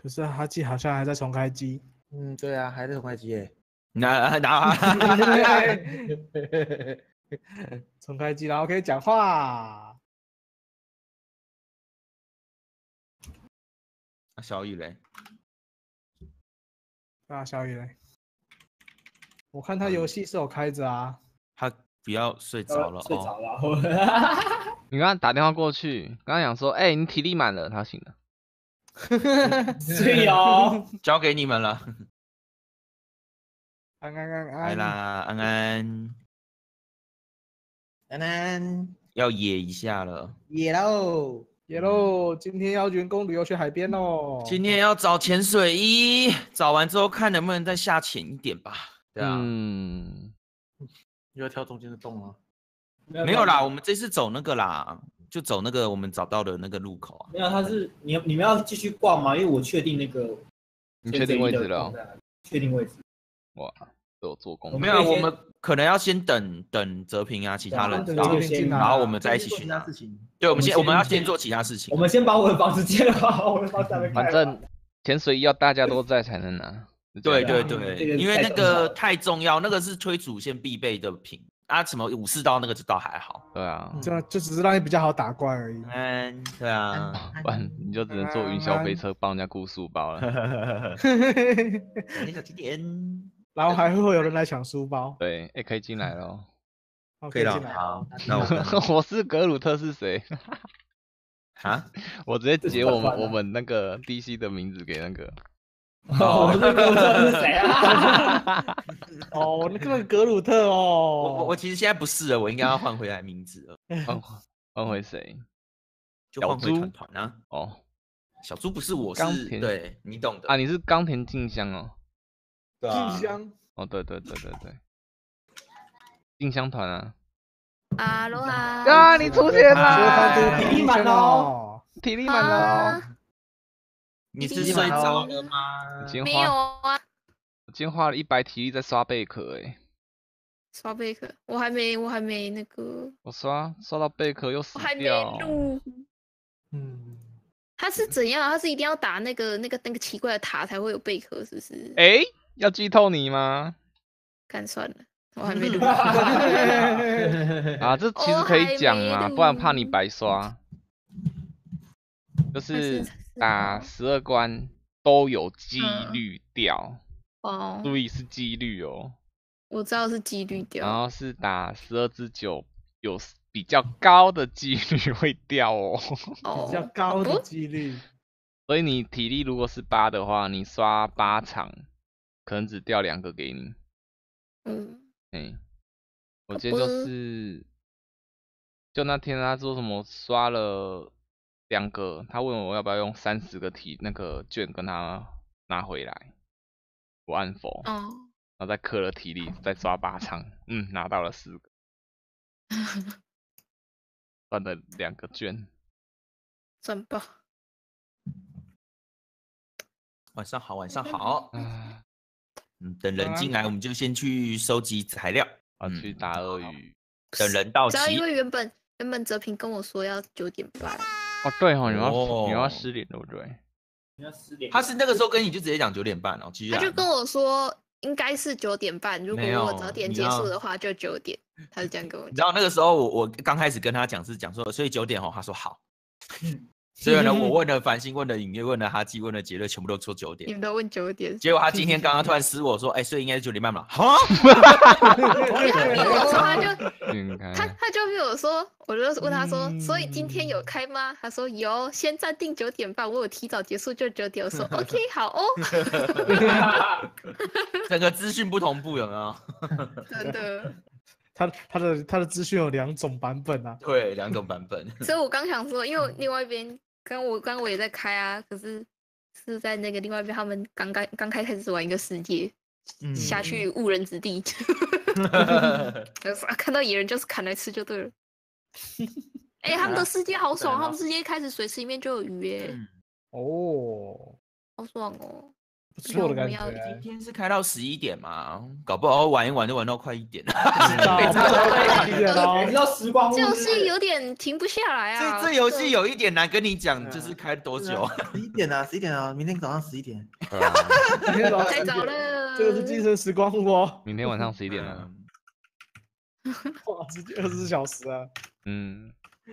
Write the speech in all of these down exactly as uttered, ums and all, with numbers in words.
可是哈基好像还在重开机。 嗯，对啊，还在重开机耶。 那那重开机，然后可以讲话。 小雨嘞？ 啊，小雨嘞？我看他游戏是有开着啊。 他不要睡着了， 睡着了。 你刚刚打电话过去，刚刚讲说，哎、欸，你体力满了，他醒了。 睡哦， 交给你们了。 安安安安， 来啦，安安， 安安要野一下了， 野喽， 野喽！今天要员工旅游去海边喽。 今天要找潜水衣，找完之后看能不能再下潜一点吧。对啊， 嗯， 又要跳中间的洞吗？ 没有啦，我们这次走那个啦，就走那个我们找到的那个路口啊。 没有，他是你你们要继续逛吗？因为我确定那个， 你确定位置了、哦？ 确定位置。 哇，都有做功。 没有，我们可能要先等等哲平啊，其他人到，然后我们再一起去拿。对，我们先我们要先做其他事情。 我们先把我的房子建好，我的房子还没盖。 反正潜水衣要大家都在才能拿。 对对对，因为那个太重要，那个是推主线必备的品啊，什么武士刀那个就倒还好。 对啊， 就就只是让你比较好打怪而已。 嗯，对啊， 不然你就只能坐云霄飞车帮人家顾书包了。 那个几点？ 然后还会有人来抢书包。 对，哎，可以进来了。 可以了，好，那我我是格鲁特是谁？ 啊？ 我直接截我们我们那个 D C 的名字给那个。 哦，我是格鲁特是谁啊？ 哦，那个格鲁特哦。 我我我其实现在不是了，我应该要换回来名字了。 换换回谁？ 就换回团团啊。 哦， 小猪不是我是，对你懂的啊，你是冈田静香哦。 静香。 哦，对对对对对。静香团啊。 哈喽哈。 啊，你出现了！ 体力满了， 体力满了。 你是睡着了吗？ 没有啊， 我今天花了一百体力在刷贝壳，哎， 刷贝壳，我还没，我还没那个， 我刷刷到贝壳又死掉， 我还没录。 嗯， 他是怎样？他是一定要打那个那个那个奇怪的塔才会有贝壳，是不是？ 哎，要剧透你吗？ 干算了，我还没录。 啊，这其实可以讲啊，不然怕你白刷。就是打十二关都有几率掉， 哦， 注意是几率哦。 我知道是几率掉。 然后是打十二之九，有比较高的几率会掉哦。 比较高的几率。 所以你体力如果是八的话，你刷八场，可能只掉两个给你。 嗯。 哎，我今天就是，就那天他说什么刷了。两个，他问我要不要用三十个题那个卷跟他拿回来，我按否， 哦， 然后再氪了体力，再刷八场，嗯，拿到了四个，赚了两个卷， 赚爆！ 晚上好，晚上好，嗯，等人进来，我们就先去收集材料， 啊，去打鳄鱼， 等人到齐。 只要因为原本原本哲平跟我说要九点半。 哦，对哦，你要你要失联对不对？ 你要失联。 他是那个时候跟你就直接讲九点半哦，其实他就跟我说应该是九点半，如果我早点结束的话就九点，他是这样跟我讲。 你知道那个时候我我刚开始跟他讲是讲说，所以九点哦，他说好。所以呢，我问了繁星，问了影月，问了哈基，问了杰瑞，全部都说九点。 你们都问九点， 结果他今天刚刚突然私我说，哎、欸，所以应该是九点半嘛？哈？ 他就他他就跟我说，我就问他说，嗯、所以今天有开吗？他说有，先暂定九点半，我有提早结束就九点。我说 OK 好哦。 整个资讯不同步有没有？ 真的。 他他的他的资讯有两种版本啊， 对，两种版本。 所以我刚想说，因为另外一边刚我刚我也在开啊，可是是在那个另外一边，他们刚刚刚开始玩一个世界，嗯、下去误人子弟。看到野人就是砍来吃就对了。哎、欸，他们的世界好爽，他们世界开始水池里面就有鱼耶。 哦， 好爽哦。 不错的感觉没有我们欸。 今天是开到十一点嘛，搞不好玩一玩就玩到快一点。 知道这个点哦你知道时光屋这游是戏有点停不下来啊。 这这游戏有一点难跟你讲， 对啊就是开多久。 十一点啊，十一点啊，明天早上十一点。 对啊， 今天早上太早十点， 了。 这个是精神时光屋哦， 明天晚上十一点了。 嗯哇，直接二十四小时啊！ 嗯，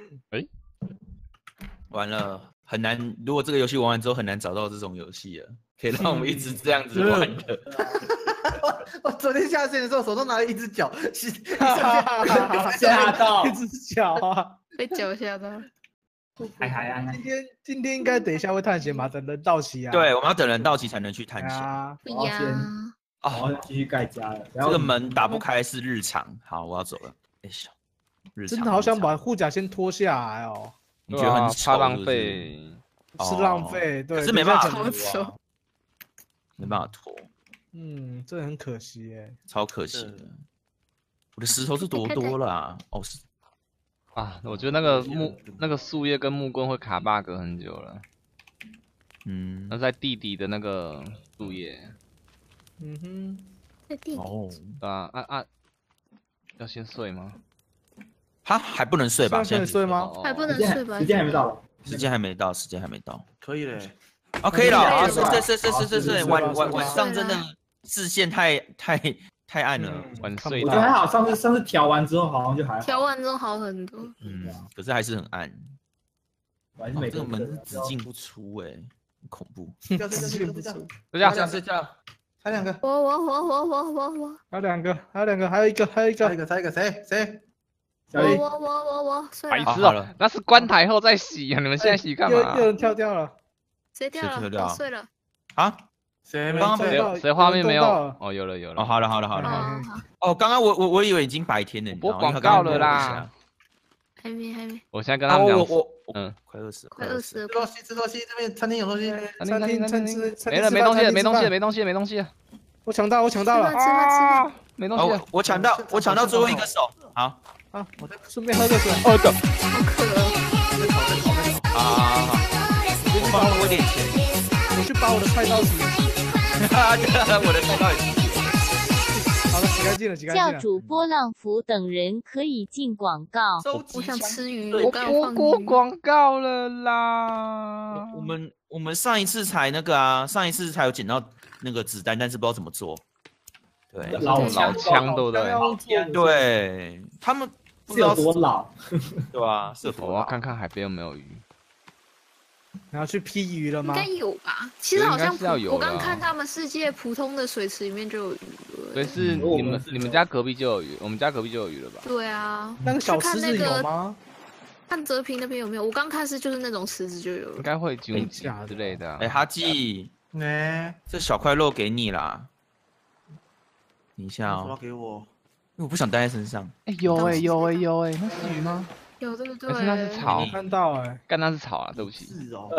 完了很难，如果这个游戏玩完之后很难找到这种游戏了，可以让我们一直这样子玩的。 我昨天下线的时候手上拿了一只脚，是吓到一，只脚啊！ 被脚吓到。 海海安今天今天应该等一下会探险吧？等人到齐啊。 对，我们要等人到齐才能去探险。 啊， 不呀， 然后哦， 继续盖家了。然这后个门打不开是日常。好，我要走了。哎呦，日常真的好想日常把护甲先脱下来哦， 你觉得很对啊丑怕浪是不是费。 是浪费。对， 可是没办法等一下好整丑。 没办法脱， 嗯，这很可惜耶。 超可惜的是。 我的石头是多多了啊！哦，是啊，我觉得那个木那个树叶跟木棍会卡 bug 很久了。 嗯那在地底的那个树叶， 嗯哼， 在地底。 哦， 对啊啊啊，要先睡吗？ 哈还不能睡吧？ 现在可以睡吗？ 哦还不能时间睡吧？ 时间还没到， 时间还没到，时间还没到。 可以嘞。 哦，可以了啊！ 可以了是是是是是是， 好晚晚睡吧睡吧晚上真的视线太太太暗了。 嗯晚看不到睡到我觉得还好，上次上次调完之后好像就还好， 调完之后好很多。 嗯，可是还是很暗。 我还是哦这个没动门是只进不出哎，很恐怖。 睡觉睡觉睡觉睡觉， 睡觉睡觉睡觉。 才两个， 我我我我我我我还有两个，还有两个，还有一个，还有一个。 才一个，才一个，谁谁？ 小丽我我我我我睡了。 白痴哦好了， 那是关台后再洗啊！你们现在洗干嘛？ 又又有人跳掉了， 谁掉了？ 谁跳掉我睡了。 啊？ 谁没刚刚谁谁谁画面没有？哦，有了有哦， 了。 好了好了好了。 嗯哦，好， 哦，刚刚我我我以为已经白天了，你知道吗？ 播因为他刚刚广告了啦播了一下。 还没还没， 我现在跟啊他们讲， 我我我嗯， 快饿死了， 快饿死了吃。东西吃东西，这边餐厅有东西。 餐厅餐吃餐厅没了没东西了吃饭没东西了餐厅吃饭没东西了没东西了我抢到，我抢到了吃饭吃饭吃饭。 哦， 没东西了我。我抢到我抢到最后一个手，好， 啊！我再顺便喝个水。 哦的， 好渴哦。 好好好好，我帮我一点钱， 我去把我的菜刀洗。 哈哈，我的菜刀也是。 好了，洗干净了，洗干净了。 叫主播浪福等人可以进广告。 收集我想吃鱼， 对我刚有放播过鱼。 广告了啦。 我们我们上一次才那个啊，上一次才有捡到那个子弹，但是不知道怎么做。对老老枪对不对？ 老枪对，他们不是知道有多老？ 对吧？是有多老我要看看海边有没有鱼。 然后去劈鱼了吗？ 应该有吧？其实好像应该是要有普我刚的啊看他们世界普通的水池里面就有鱼了。 所以是嗯你们你们家隔壁就有鱼，我们家隔壁就有鱼了吧？ 对啊， 那个小去看狮子那个有吗？ 看泽平那边有没有？我刚看是就是那种池子就有了。 应该会经济假的之类的啊。 哎，哈记， 哎， 这小块肉给你啦。等一下什么哦， 给我？ 因为我不想带在身上。 哎有哎有哎有哎，那是鱼吗？ 有对不对？ 还是那是草我没看到哎， 干那是草啊，对不起。 是哦。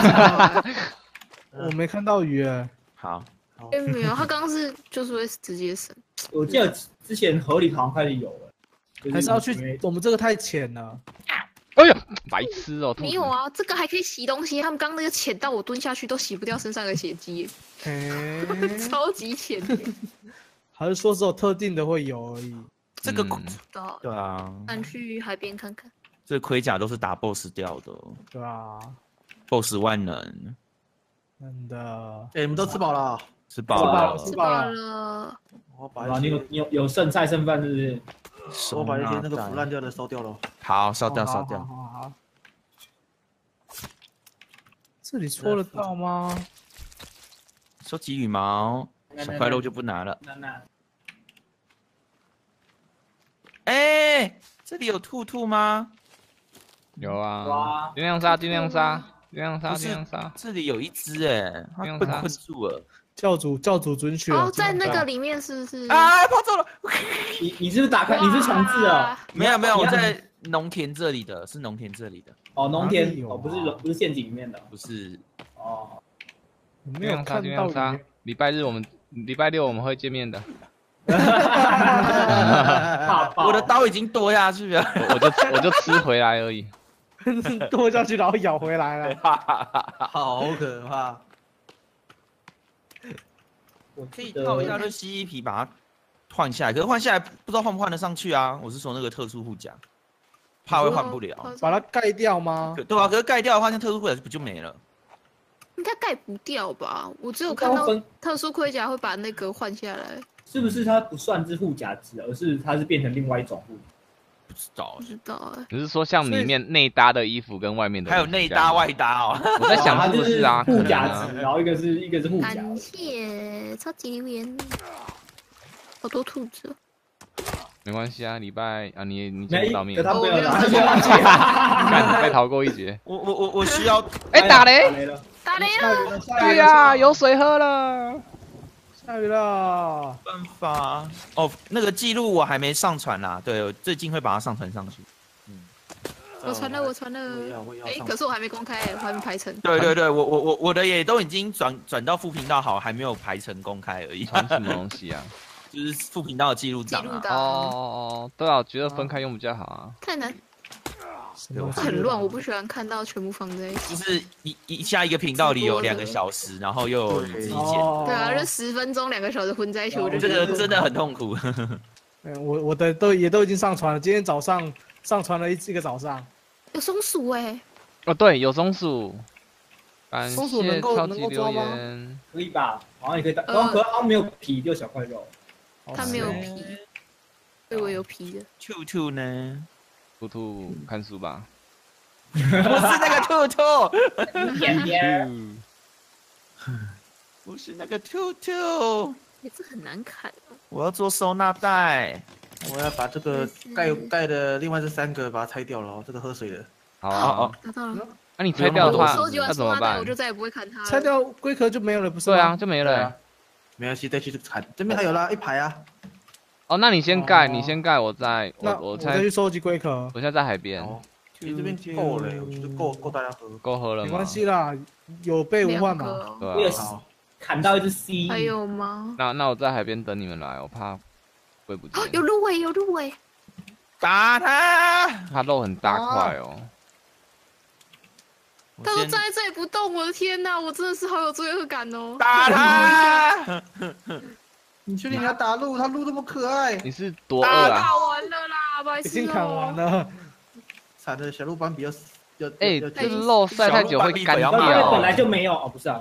我没看到鱼哎。 好， 哎没有，他刚刚是就是会直接省。 我记得之前河里好像开始有了，就还是要去因为？ 我们这个太浅了。 哎呀，白痴哦！兔子没有啊，这个还可以洗东西。他们刚那个浅到我蹲下去都洗不掉身上的血迹， 嘿超级浅的。 还是说只有特定的会有而已？ 这个嗯到对啊， 咱去海边看看。 这个盔甲都是打 B O S S 掉的对吧？ ，B O S S 万能， 真的。 哎，你们都吃饱了？ 吃饱吃饱了了， 吃饱吃饱了。 了， 啊， 我把一些你有你有有剩菜剩饭是不是？ 我把一些那个收纳袋腐烂掉的烧掉了。 好烧掉好烧掉。 好好好好这里戳得到吗？ 收集羽毛，小块肉就不拿了。 那那哎，这里有兔兔吗？ 有啊哇， 尽量杀尽量杀尽量杀不是尽量杀。 这里有一只哎，它被不用杀困住了。 教主教主准许了。 哦，在那个这样里面是不是？ 啊，跑走了！ 你你是不是打开？你是重置啊？ 哇没有没有， 你要我在农田这里的，是农田这里的， 哦，农哪里田有啊哦，不是不是陷阱里面的不是。 哦。 我没有尽量杀看到尽量杀鱼。。 礼拜日我们礼拜六我们会见面的。 怕爆我的刀已经剁下去了。 我我就我就吃回来而已。 剁下去，然后咬回来了。 好可怕！ 我可以记得套一大堆蜥蜴皮把它换下来，可是换下来不知道换不换得上去啊。我是说那个特殊护甲，怕会换不了。 把它盖掉吗？ 可对啊，可是盖掉的话，那特殊护甲不就没了？ 应该盖不掉吧？我只有看到特殊盔甲会把那个换下来。 是不是它不算是护甲值，而是它是变成另外一种护？ 不知道不，知道哎。 只是说像里面内搭的衣服跟外面的， 还有内搭外搭哦。 我在想是不是啊？ 护甲可能啊值，然后一个是一个是护甲。 感谢超级留言，好多兔子哦。 没关系啊，礼拜啊，你你见没不到面可，他没有哦拿，他没有忘记啊。 干被逃过一劫。 我我我我需要哎，打雷！ 雷了， 打雷了！ 下雨了，下对雨呀， 了， 有水喝了。 下雨了。 办法哦。那个记录我还没上传啦，对，我最近会把它上传上去。 我传了，我传了。哎，可是我还没公开，我还没排成。 对对对，我我我我的也都已经转转到副频道好，还没有排成公开而已。 传什么东西啊？ 就是副频道的记录记档啊。 录档哦哦哦，对啊，我觉得分开用比较好啊。 太难， 什么东西很乱，我不喜欢看到全部放在一起。 就是一一下一个频道里有两个小时，然后又有你自己剪， 哦对啊，这十分钟两个小时混在一起，我就这觉得个真的很痛苦。 嗯，我我的都也都已经上传了，今天早上上传了一一个早上。 有松鼠哎。 哦，对，有松鼠。感松鼠谢能够超级留能够抓吗言。 可以吧？好像也可以打， 呃然后可好像没有皮，就小块肉。 它没有皮，对我有皮的。 兔兔呢？ 兔兔看书吧。 不是那个兔兔， 甜甜， 嗯不是那个兔兔， 哎，这很难砍哦。 我要做收纳袋。 我要把这个盖盖的另外这三个把它拆掉了哦，这个喝水的。 好哦啊。 拿到了。 那你拆掉的话， 我收集完那怎么办收纳袋，我？就再也不会砍它了。 拆掉龟壳就没有了，不是吗？ 对啊，就没了欸。 对啊，没关系，再去砍。这边还有啦，一排啊。 哦，那你先盖， 哦你先盖，我再那我猜我再去，收集龟壳， 我现在在海边， 哦，其实这边够了，我觉得够够大家喝。 够喝了吗？ 没关系啦，有备无患嘛。 两个哦对我有啊。 好， 砍到一只 C， 还有吗？ 那那我在海边等你们来，我怕会不见啊，。有芦苇，有芦苇。 打他！ 它肉很大块哦。 他说我先站在这里不动，我的天哪，我真的是好有罪恶感哦。 打他！ 你确定你要打鹿？它鹿这么可爱， 你是多饿啊？ 打完了啦，白痴已经砍完哦。 了， 惨的小鹿斑比较要哎， 要这肉晒太久会干小然后因为掉本。来就没有哦，不是啊。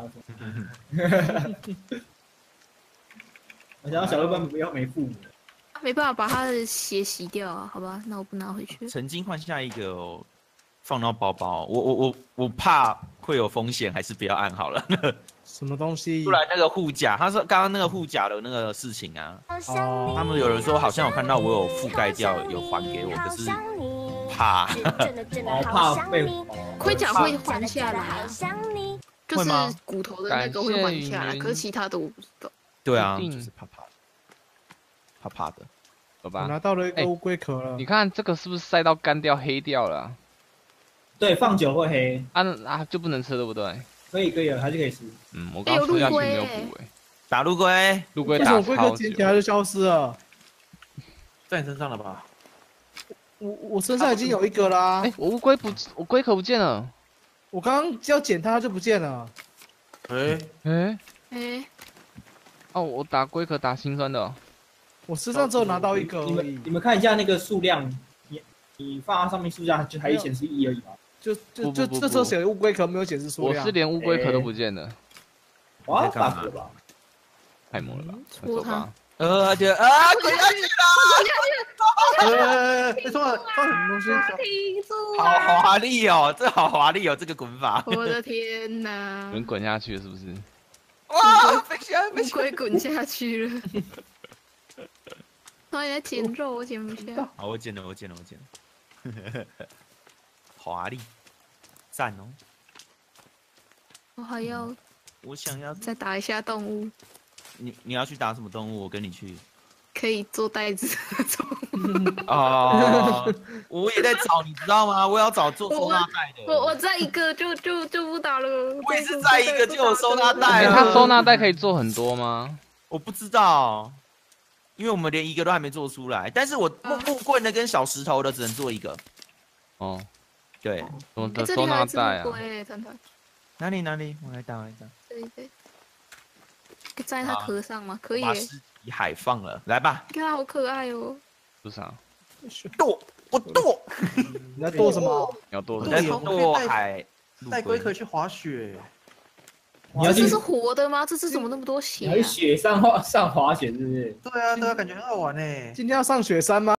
我想到小鹿斑比较没父母。 没办法把他的血洗掉啊，好吧，那我不拿回去。 曾经换下一个哦，放到包包，我我我我怕会有风险，还是不要按好了。 什么东西不？然那个护甲，他说刚刚那个护甲的那个事情啊， 哦他们有人说好像有看到我有覆盖掉，有还给我，可是怕。 哦，怕被盔甲会还下来啊，就是会吗骨头的那个会还下来， 感谢云可是其他的我不知道。 对啊， 一定就是怕怕的，怕怕的。 我好吧， 拿到了一个哎乌龟壳了你。看这个是不是晒到干掉黑掉了啊？ 对放久会黑， 啊啊就不能吃对不对？ 可以可以了，还是可以吃。 嗯，我刚刚吃下去没有补哎， 打陆龟， 陆龟为什么打超龟壳捡起久。 来就消失了？ 在你身上了吧？ 我我身上已经有一个啦哎，，我乌龟不，我龟壳不见了。 我刚刚要捡它它就不见了。 哎， 哎， 哎， 哦，我打龟壳打心酸的哦。 我身上只有拿到一个你而已们，你们看一下那个数量，你你放在上面数量就还显示一而已嘛。 就就不不不就这时候写乌龟壳没有显示数量。 我是连乌龟壳都不见了， 哇你在干嘛 ，bug 了吧？ 太猛了吧？那戳它走吧。 呃，对啊，滚下去呃，哎，错了，放什么东西？ 停住好啊！ 华丽哦，这好华丽哦，这个滚法。 我的天哪有！人滚下去了是不是？ 哇，飞起来，飞乌起来！ 龟滚下去了。他在捡肉，我捡不下。 好，我捡了，我捡了，我捡了。华丽，赞哦！ 我还要我想要再打一下动物， 你，你要去打什么动物？我跟你去。 可以做袋子的那种。 哦，我也在找，你知道吗？我要找做收纳袋的。 我我再一个就就就不打了。 我也是再一个就有收纳袋哎， 了它收纳袋可以做很多吗？ 我不知道，因为我们连一个都还没做出来。但是我木木棍的跟小石头的只能做一个。 哦， 对， 哎， 我的收这里还有一只纳袋啊， 乌龟，团团， 哪里哪里？我来打，我来打。 这里对。 站在它壳上吗？可以耶。 把尸体海放了，来吧。 你看它好可爱哦。 不是啊， 剁，我剁， 你在剁什么？ 你要多我在对我可以剁带海陆带龟龟壳去滑雪。 你要去这是活的吗？这只怎么那么多血啊你要去？雪上滑上滑雪是不是？ 对啊，对啊，感觉很好玩呢。 今天要上雪山吗？